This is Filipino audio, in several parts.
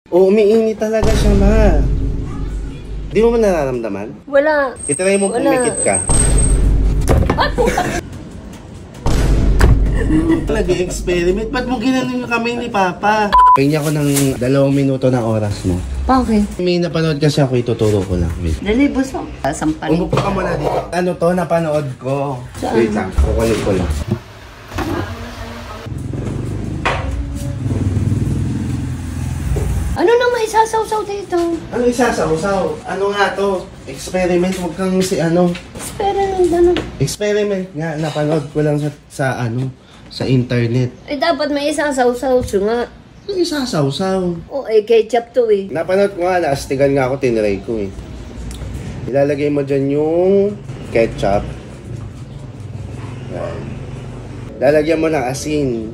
Oo, umiinit talaga siya, ma. Di mo man nararamdaman? Wala. Itry mo pumikit ka. Nag-experiment. Ba't mo ginanon yung kamay ni Papa? Pahingi ako ng 2 minuto na oras mo. Bakit? May napanood kasi ako, ituturo ko lang. Wait. Dali, buso. Sampal. Umupo ka muna dito. Ano to, napanood ko. Saan? Wait lang, kukunin ko lang. Ano nang maisasaw-saw dito? Ano isasaw-saw? Ano nga to? Experiment, huwag kang si ano. Experiment ano? Experiment nga, napanood ko lang sa internet. Eh dapat may isasaw-saw siya nga. Ano isasaw-saw? O eh ketchup to eh. Napanood ko nga, naastigan nga ako, tinry ko eh. Ilalagay mo dyan yung ketchup. Yan. Lalagyan mo ng asin.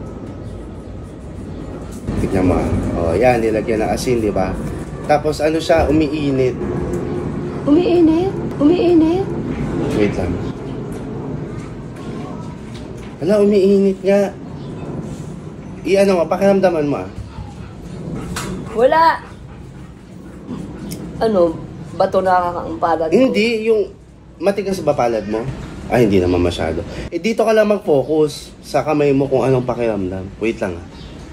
Tignan mo. O, yan, nilagyan ng asin, di ba? Tapos ano siya, umiinit. Umiinit? Umiinit? Wait lang. Hala, umiinit nga. I-ano mo, pakiramdaman mo ah. Wala. Ano, bato nakakampalad ko? Hindi, yung matigas ba palad mo? Ay, hindi naman masyado. Eh, dito ka lang mag-focus sa kamay mo kung anong pakiramdam. Wait lang ah.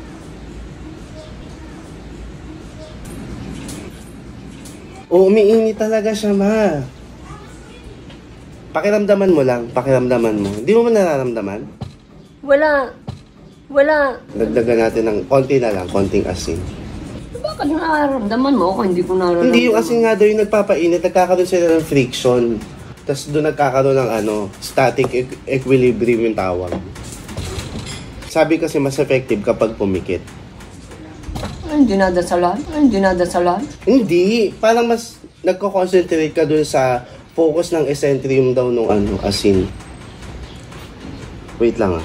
Oo, umiinit talaga siya, ma. Pakiramdaman mo lang, pakiramdaman mo. Hindi mo man nararamdaman? Wala. Wala. Dagdagan natin ng konti na lang, konting asin. Bakit nararamdaman mo ako? Hindi ko nararamdaman. Hindi, yung asin nga daw yung nagpapainit, nagkakaroon sila ng friction. Tapos doon nagkakaroon ng static equilibrium yung tawag. Sabi kasi mas effective kapag pumikit. Ay, dinadasalan? Ay, dinadasalan? Hindi, parang mas nagko-concentrate ka dun sa focus ng ecentrium daw nung asin. Wait lang ah.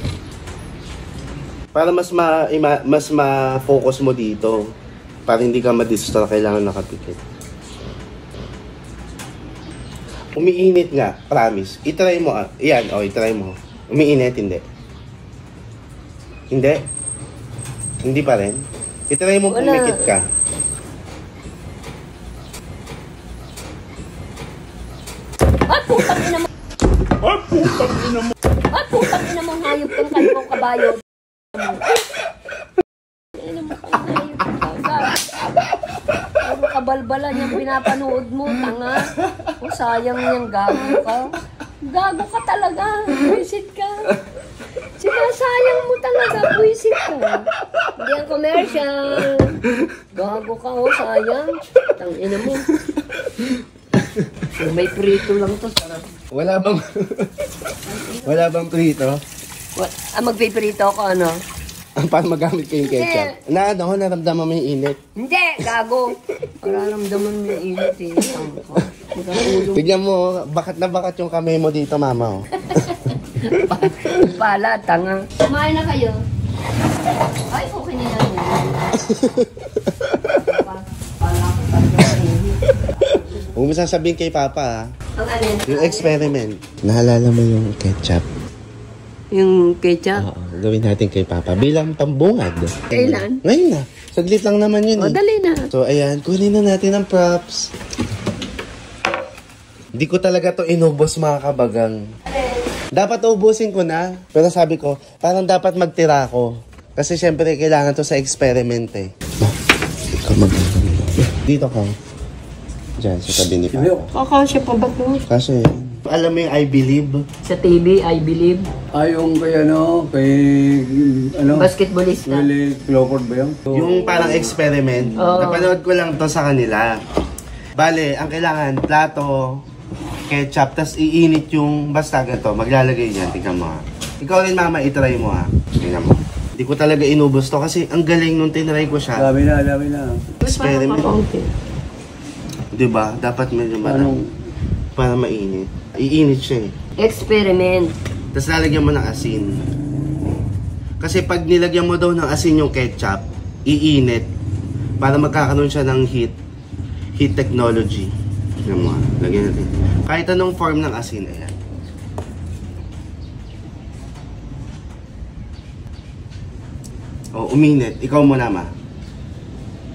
Para mas ma-focus mo dito. Para hindi ka ma-distract, kailangan nakapikit. Umiinit nga, promise. I-try mo ah. Yan, i-try mo. Umiinit, hindi. Hindi? Hindi pa rin? I-try mo pumikit ka. At putang ina mo! At putang ina mo! At putang ina mo, hayop kang kalbong kabayo. Ina mo kang hayop ka. Ano kabalbalan yung pinapanood mo, tanga. O sayang yung gago ka. Gago ka talaga. Visit ka. Sinasayang mo talaga, buwisit ka. Hindi ang commercial. Gago ka, sayang. Tangina mo. May prito lang to, sarap. Wala bang prito? Magpiprito ako, ano? Para magamit ko yung ketchup. Naramdaman mo yung init. Hindi, gago. Nararamdaman mo yung init eh. Tignan mo, bakat na bakat yung kamay mo dito, mama. Pala, tanga. Kumain na kayo. Ay, okay na yan. Huwag mo sasabihin kay Papa, ha? Ang alin? Yung experiment. Naalala mo yung ketchup? Yung ketchup? Oo, gawin natin kay Papa. Bilang pambungad. Kailan? Ngayon na. Saglit lang naman yun O, dali na. So, ayan. Kunin na natin ang props. Hindi ko talaga to inubos, mga kabagang. Dapat ubusin ko na. Pero sabi ko, parang dapat magtira ko. Kasi syempre, kailangan to sa experiment eh. Ikaw dito ka. Diyan, sa tabi ni Papa. Kakasya pa ba to? Kasi, alam mo yung I believe? Sa TV, I believe. Yung kay Basketballista. Willie Crawford ba yun? Yung parang experiment. Oo. Napanood ko lang to sa kanila. Bale, ang kailangan, plato, ketchup, tas iinit yung basta ganito. Maglalagay niyan, tingnan mo ha. Ikaw rin mama, itry mo ha. Tingnan mo. Hindi ko talaga inubos to kasi ang galing nung tinry ko siya. Dami na. Experiment. Diba? Dapat medyo para mainit. Iinit siya eh. Experiment. Tapos lalagyan mo ng asin. Kasi pag nilagyan mo daw ng asin yung ketchup, iinit. Para magkakaroon siya ng heat technology. Tingnan mo ha. Lagyan natin. Kahit anong form ng asin, ayan. O, uminit. Ikaw muna, ma.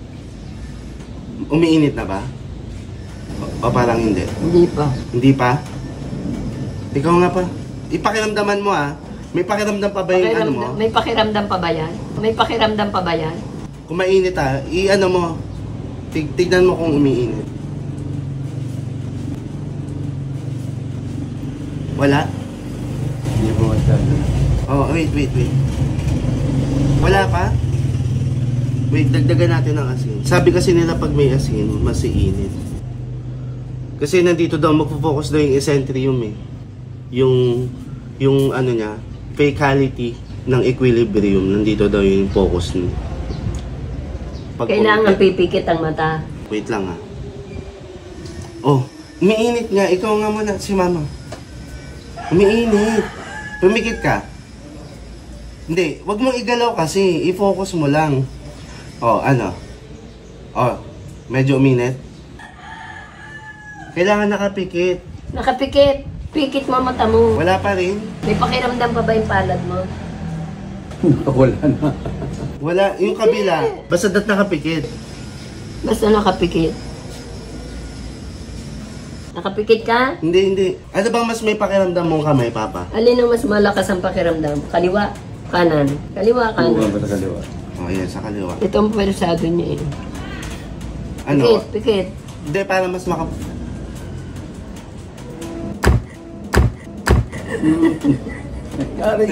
Umiinit na ba? O parang hindi? Hindi pa. Hindi pa? Ikaw nga pa. Ipakiramdaman mo ah. May pakiramdam pa ba yung ano mo? May pakiramdam pa ba yan? May pakiramdam pa ba yan? Kung mainit ah, i-ano mo. Tignan mo kung umiinit. Wala? Hindi po masyado. Oh, wait. Wala pa? Wait, dagdagan natin ng asin. Sabi kasi nila pag may asin, mas iinit. Kasi nandito daw, magpo-focus daw yung ecentrium eh. Yung ano niya, fecality ng equilibrium, nandito daw yung focus niya. Kailangan pipikit ang mata. Wait lang ah. Oh, umiinit nga. Ikaw nga muna, si mama. Umiinit. Pumikit ka. Hindi, wag mong igalaw kasi. I-focus mo lang. Oh, ano? Oh, medyo uminit. Kailangan nakapikit. Nakapikit. Pikit mo mata mo. Wala pa rin. May pakiramdam pa ba yung palad mo? Wala na. Wala. Yung kabila. Basta nakapikit. Basta nakapikit. Nakapikit ka? Hindi. Ano bang mas may pakiramdam mong kamay, Papa? Alin ang mas malakas ang pakiramdam? Kaliwa, kanan. Kaliwa, Kaliwa kanan. ba sa kaliwa? Oh, yan, sa kaliwa. Ito ang pwersado niya eh. Ano? Pikit. Hindi, para mas Kari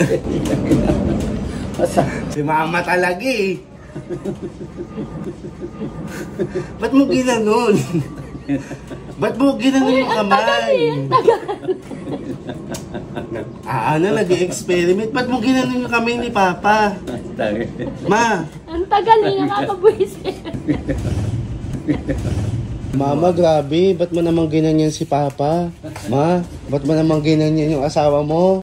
Masa? Si mama talaga eh. Ba't mo ginanon? Ba't mo ginanon yung kamay? Ano, nag-experiment? Ba't mo ginanon yung kamay ni Papa? Ma! Ang tagal eh, nakakabuisit. Mama, grabe. Ba't mo naman ginanyan si Papa? Ma, ba't mo naman ginanyan yung asawa mo?